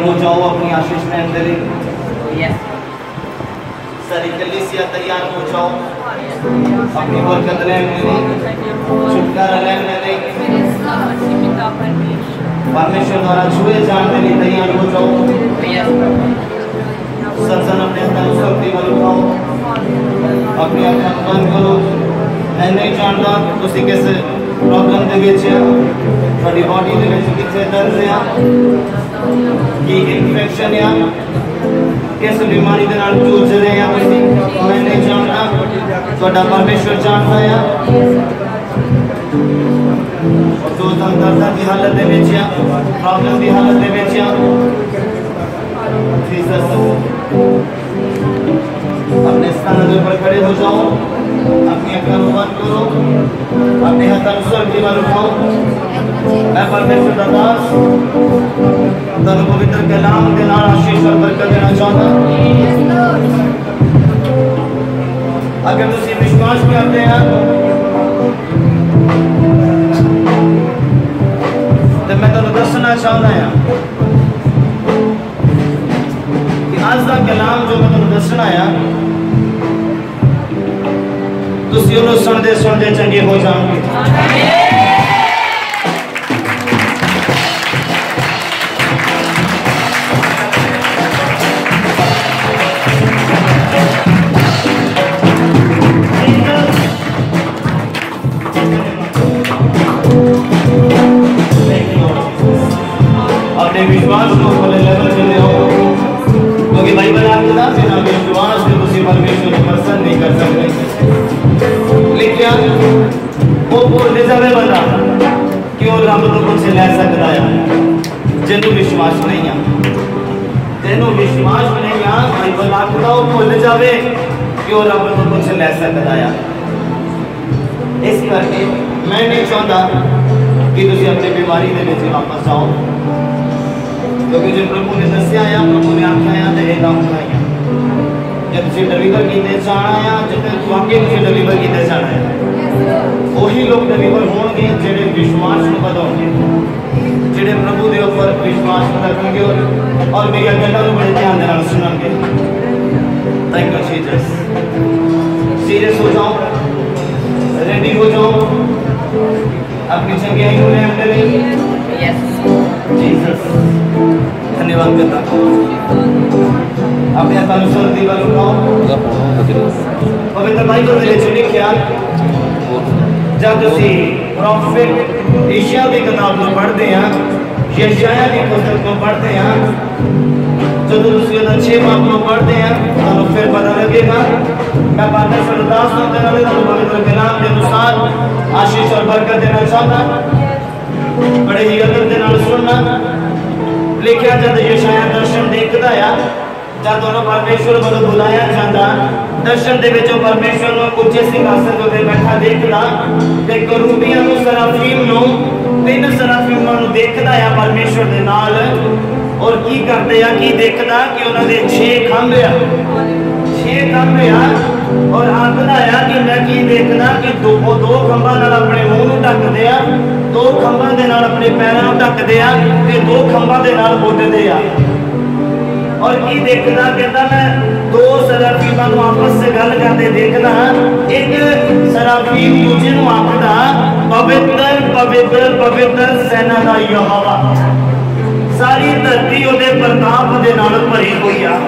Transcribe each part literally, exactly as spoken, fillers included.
हो जाओ अपनी आशीष लैन के लिए। सारी कलीसिया तैयार हो जाओ अपनी बरकत लैन के लिए, छुटकारा लैन के लिए, परमेश्वर द्वारा छुए जाने के लिए तैयार हो जाओ। सत्संग अपने शक्ति बल उठाओ, अपनी आंखें बंद करो। मैं नहीं जानता तुसी किस प्रॉब्लम दे विच थोड़ी बॉडी दे विच किथे दर्द है, की इन्फेक्शन है, किस बीमारी के नाल जूझ रहे हैं तुसी, मैं नहीं जानता, थोड़ा परमेश्वर जानता है। और जो दर्द की हालत दे विच है, प्रॉब्लम की हालत दे विच है, अपने स्थान पर खड़े हो जाओ, अपनी आंखें बंद करो, अपने हाथों स्वर्ग की ओर उठाओ। मैं परमेश्वर का दास तन पवित्र कलाम के नाल आशीष और बरकत देना चाहता। अगर तुसी विश्वास करते हैं तो मैं तुहानू दसना चाहता हूं कि आज का कलाम जो मैं तुहानू दसना है तुसी उन्हें सुनते सुनते चंगे हो जाओगे। अपने विश्वास को पहले लेवल पे ले आओ, क्योंकि बाइबल आपके साथ बिना विश्वास के किसी परमेश्वर को प्रसन्न नहीं कर सकते। लेकिन वो बोलते जावे बंदा कि वो रब तो कुछ ले सकता है जिन्हों विश्वास नहीं है, जिन्हों विश्वास नहीं है बाइबल आपका वो भूल जावे कि वो रब तो कुछ ले सकता है। इस करके मैं नहीं चाहता कि तुम अपनी बीमारी के विच वापस जाओ, क्योंकि जो प्रभु ने दसिया है, प्रभु ने आख्या है तो यह काम है। जब तुम डिलीवर किए जाना है, जब वाकई तुम डिलीवर किए जाना है, वही लोग डिलीवर होंगे जेडे विश्वास को बताओगे, जेडे प्रभु के ऊपर विश्वास रखेंगे और मेरी गल्लों को बड़े ध्यान देना सुनेंगे। Thank you Jesus. सीरियस हो जाओ, रेडी हो जाओ, अपनी जगह होने अपने लिए। यस जीसस, धन्यवाद करता हूँ। अपने हाथों में स्वर्ग दीवार उठाओ। पवित्र बाइबल में लिखा जब तुसी प्रॉफिट यशायाह की किताब को पढ़ते हैं, यशायाह की पुस्तक को पढ़ते हैं, जब तुसी उस छह बाब को पढ़ते हैं तो फिर पता लगेगा। मैं परमेश्वर दास होते हुए पवित्र कलाम के अनुसार आशीष और बरकत देना चाहता। बड़े ही अदब के नाल सुनना। लिखा जब यशायाह दर्शन देखता है, जब दोनों परमेश्वर को बुलाया जाता, दर्शन दे विच परमेश्वर को उच्चे सिंहासन पर बैठा देखदा ते करूबियां नु सराफीम नु तीन सराफीमां नु देखदा है परमेश्वर दे नाल। और की करते हैं की देखदा कि उन्हां दे छह खंभे आ, छह खंभे आ और आखदा है कि मैं की देखदा कि दो दो खंभा नाल अपने मुंह नु ढकदे आ, दो खंभा दे नाल अपने पैरां नु ढकदे आ ते दो खंभा दे नाल बोटदे आ। और की देखना कहता मैं दो सराफीमां को आपस से गल करते देखना, एक सराफीम दूजे को आखदा पवित्र पवित्र पवित्र सेना दा यहोवा, सारी धरती उहदे प्रताप दे नाल भरी हुई आ।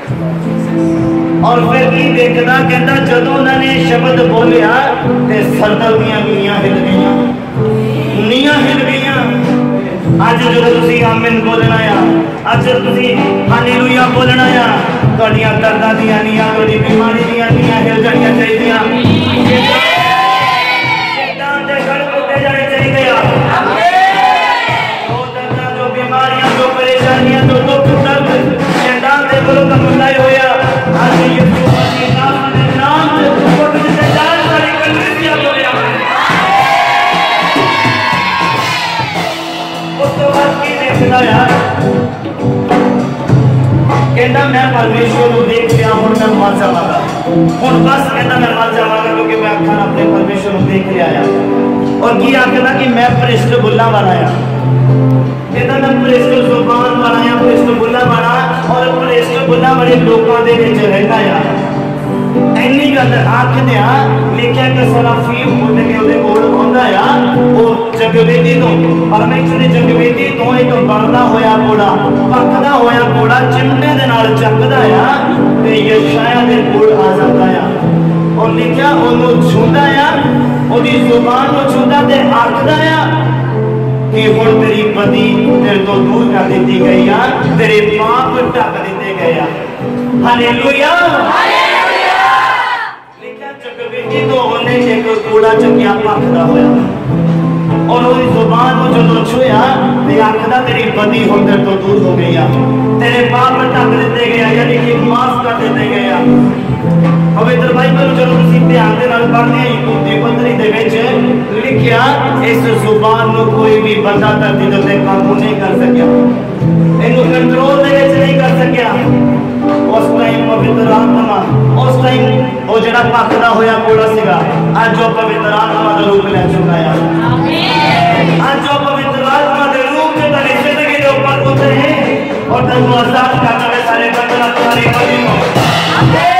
और फिर की देखना कहता जदों उन्होंने शब्द बोलिया ते सरदल दीयां नीयां हिल गईयां, नीयां हिल गईयां। अज जो तुसी आमीन बोलना है, अज तुसी हालेलुया बोलना है, तुहाडियां दर्दां दीयां नीयां, तुहाडी बीमारी दीयां नीयां हिल जाणियां चाहिदियां, शैतान दे गल टुटे जाने चाहिदे आ। आमीन। जो दर्दां, जो बीमारियां, जो परेशानियां, जो दुख दर्द शैतान दे कोलों कमलाए होया, अज यीशु मसीह नाम दे नाम ते उठ दिते जाण सारी कलीसिया बोलिया। कहता मैं परमेश्वर को देख लिया और मैं मर जावांगा, और बस कहता मैं मर जावांगा क्योंकि मैं अखां अपने परमेश्वर को देख लिया। और की आखदा कि मैं भ्रिष्ट बुल्ला वाला आ, कहता मैं भ्रिष्ट जुबान वाला आ, भ्रिष्ट बुल्ला बुला बड़े लोगों के विच रहता है इन्नी गल आखदे आ लिखिया कि सराफीम उठ के उहदे कोल आउंदा आ वो जगवेदी तो परमेश्वर दी जगवेदी तो एक बढ़दा होया घोड़ा भखदा होया घोड़ा चिमटे दे नाल चकदा आ ते यशाया दे कोल आ जांदा आ और लिखिया ओनू छूंदा आ ओदी जुबान नूं छूंदा ते आखदा आ कि हुण तेरी पति तेरे तो दूर कर दी गई आ तेरे पाप ढक दिते गए आ हालेलुया जगवेदी तो उन्हें एक कूड़ा चकिया भखदा होया और उसकी जुबान को जो छुया ते आखदा तेरी पति हुण तेरे तो दूर हो गई आ तेरे पाप ढक दिते गए यानी कि माफ कर दिते गए आ पवित्र बाइबल जो तुसीं ध्यान दे नाल पढ़दे आ यहूदी पंद्रह दे विच लिखिया इस जुबान को कोई भी बंदा धरती दे उत्ते काबू नहीं कर सकिया इनू कंट्रोल दे विच नहीं कर सकिया उस टाइम पवित्र आत्मा उस टाइम वो जड़ा भखदा होया घोड़ा सीगा आज जो पवित्र आत्मा दा रूप ले चुका है आमीन आज जो पवित्र आत्मा दे रूप में तेरी जिंदगी दे ऊपर उतरे है और तन्नू आजाद करने वाले सारे बंधन तुम्हारी बदी हो आमीन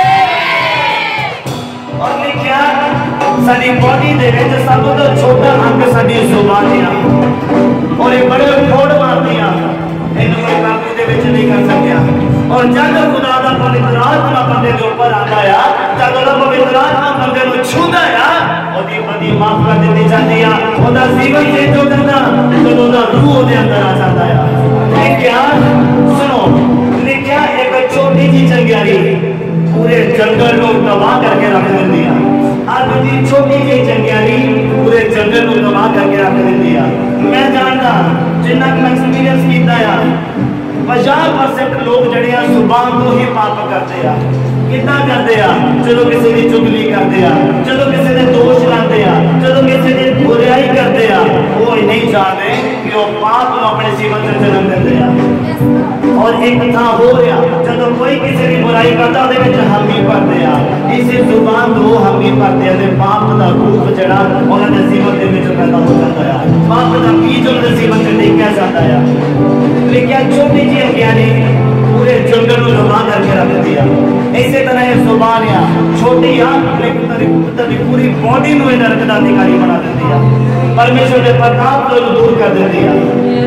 और लिखिया साडी बॉडी दे विच सब तो छोटा अंग साडी जुबान है और ये बड़े फोड़ मारदी आ इन्हू कोई काबू दे विच नहीं कर सकिया और जब खुदा दा पवित्र आत्मा बंदे के ऊपर आता है जब ओदा पवित्र आत्मा बंदे को छूंदा है ओदी बदी माफ कर दी जाती है ओदा जीवन चेंज हो जाता तो ओदा रूह ओदे अंदर आ जाता है लिखिया सुनो लिखिया एक छोटी सी चंगियारी पूरे जंगल को तबाह करके रख देती है आज दी छोटी सी चंगियारी पूरे जंगल को तबाह करके रख देती है मैं जानता जिन्ना मैं एक्सपीरियंस कीता है पचास परसेंट लोग जड़े जुबान तो ही पाप करते हैं कितना करते हैं चलो किसी की चुगली करते हैं चलो किसी ने दोष लाते हैं चलो किसी की बुराई करते हैं वो नहीं जानते कि वो पाप को अपने जीवन में जन्म देते हैं और एक था हो रहा जब कोई किसी की बुराई करता है हम ही पढ़ते हैं इसी जुबान को हम ही पढ़ते हैं पाप का रूप जड़ा उन्होंने जीवन में पैदा हो जाता है पाप का बीज उन्होंने जीवन में टिका जाता है लेकिन छोटी सी अज्ञानी पूरे जंगल को जमा करके रख दिया इसी तरह ये जुबान या छोटी आ लेकिन तेरी पूरी बॉडी को नरक का अधिकारी बना देती है परमेश्वर के प्रताप को दूर कर देती है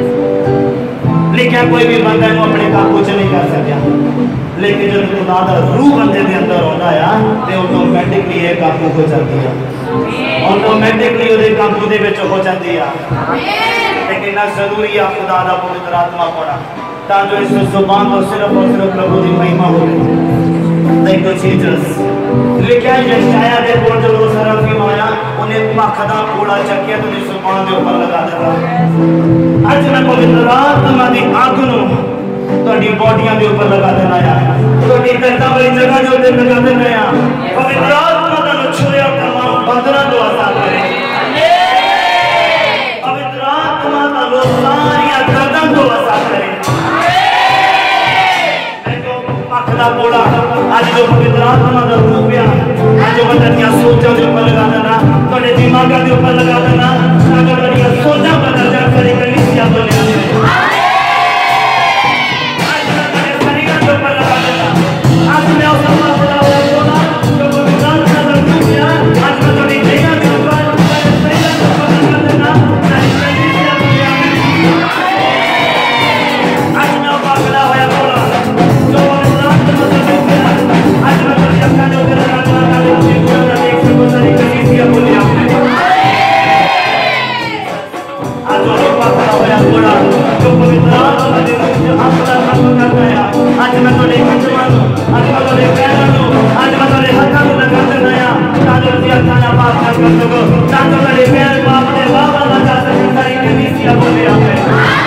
लेकिन कोई भी बंदा को अपने काबू च नहीं कर सकिया लेकिन जब खुदा दा रूह बंदे के अंदर आता है तो ऑटोमैटिकली ये काबू हो जाती है ऑटोमैटिकली ਉਹਦੇ ਕਾਬੂ ਦੇ ਵਿੱਚ हो जाती है लेकिन ना जरूरी है खुदा दा पवित्र आत्मा पड़ा ताकि इस जुबान को सिर्फ और सिर्फ प्रभु की महिमा हो थैंक यू जीसस लिखा यशाया दे कोल जो सराफीम आया उन्हें भखदा घोड़ा चकिया तो उस जुबान के ऊपर लगा दिता आज मैं पवित्र आत्मा की आग नु ਤੁਹਾਡੀ ਬੋਡੀਆਂ ਦੇ ਉੱਪਰ ਲਗਾ ਦੇਣਾ ਆ ਤੁਹਾਡੀ ਦਰਦਾਂ ਵਾਲੀ ਜਗ੍ਹਾ ਦੇ ਉੱਤੇ ਲਗਾ ਦੇਣਾ ਆ ਪਵਿੱਤਰ ਆਤਮਾ ਦਾ ਛੁਰਿਆ ਤਮਾਮ ਬੰਦਰਾਂ ਤੋਂ ਆਜ਼ਾਦ ਕਰੇ ਆਮੀਨ ਪਵਿੱਤਰ ਆਤਮਾ ਦਾ ਲੋ ਸਾਰੀਆਂ ਦਰਦਾਂ ਤੋਂ ਆਜ਼ਾਦ ਕਰੇ ਆਮੀਨ ਜੋ ਪੱਖ ਦਾ ਕੋੜਾ ਅੱਜ ਜੋ ਪਵਿੱਤਰ ਆਤਮਾ ਦਾ ਰੂਪ ਆ ਅੱਜ ਜੋ ਬੰਦਿਆਂ ਦੀਆਂ ਸੋਚਾਂ ਦੇ ਉੱਪਰ ਲਗਾ ਦੇਣਾ ਤੁਹਾਡੇ ਦਿਮਾਗਾਂ ਦੇ ਉੱਪਰ ਲਗਾ ਦੇਣਾ ਤਾਂ ਜੋ ਤੁਹਾਡੀਆਂ ਸੋਚਾਂ ਬਦਲ ਜਾਣ ਕਰੇ ਕਲੀਸਿਆ ਬੋਲਿਆ आज मैं उस पर बड़ा हुआ बोला जो विधान का दर्द किया आज मैं थोड़ी देर के ऊपर पहला तो पता कर देना नहीं नहीं किया आज मैं पागला हुआ बोला जो विधान का दर्द किया आज मैं थोड़ी अक्का जो कर रहा था ना वो पूरा देख सको सारी कहीं किया बोले आपने आज जो पागला हुआ बोला जो विधान का दर्द आपका काम करता है आज मैं थोड़ी आज मैं तेरे पैरों को आज मैं तेरे हाथों को लगा देना है ताकि तेरा खाना पाप ना कर सको ताकि तेरे पैर पाप ने बाबा लगा सके सारी कलीसिया बोले आमीन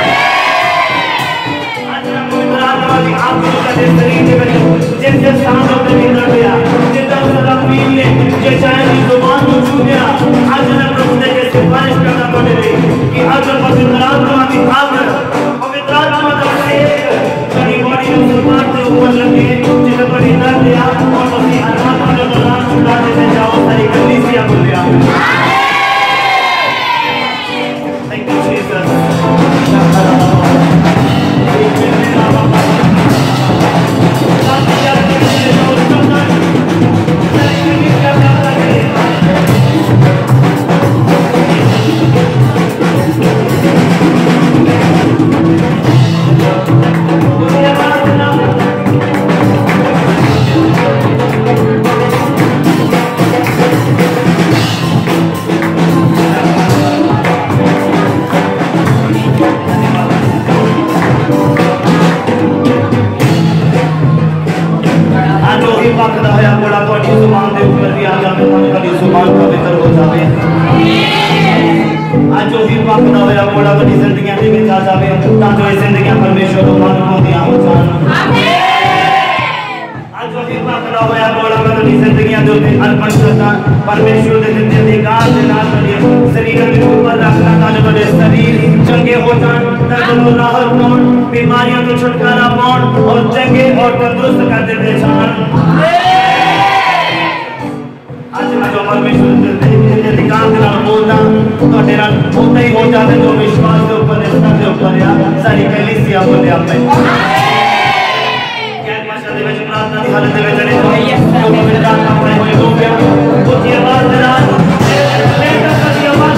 आज मैं पवित्र आत्मा की आग को तेरे शरीर में जिस जिस सांसों पे निकल गया जिस तरह पीन ने जो चाहे की जुबान को छू गया आज मैं प्रभु के सिफारिश करना पड़ेगी कि आज पवित्र आत्मा की आग पवित्र आत्मा का तेरी बॉडी में जुबान के ऊपर लगे जिसे बड़ी दर्द दिया और उसी आत्मा को दौरान छुड़ा देते जाओ सारी कलीसिया बोले आमीन थैंक यू जीसस पकदा होया घोड़ा तुहाडी जुबान दे ऊपर भी आ जावे तुहाडी जुबान पवित्र हो जावे आज वही पकदा होया घोड़ा तुहाडी जिंदगी दे विच आ जावे तां जो इस जिंदगी परमेश्वर को मन होंदियां हो जान आमीन आज वही पकदा होया घोड़ा तुहाडी जिंदगी दे उत्ते अर्पण करदा परमेश्वर दे दित्ते अधिकार दे नाल तुहाडे शरीर दे ऊपर रखना तां जो तुहाडे शरीर चंगे हो जान दर्द तो राहत पाउण बीमारियों तो छुटकारा पाउण और चंगे और तंदुरुस्त कर देते जान आज मैं जो परमेश्वर दे अधिकार के नाल बोलदा तुहाडे नाल उतना ही हो जावे जो विश्वास के ऊपर निष्ठा के ऊपर या सारी कलीसिया बोले आपे क्या भाषा दे विच प्रार्थना दी हालत दे विच ने जो पवित्र आत्मा बने होए लोग हैं उची आवाज दे नाल लेकर कदी आवाज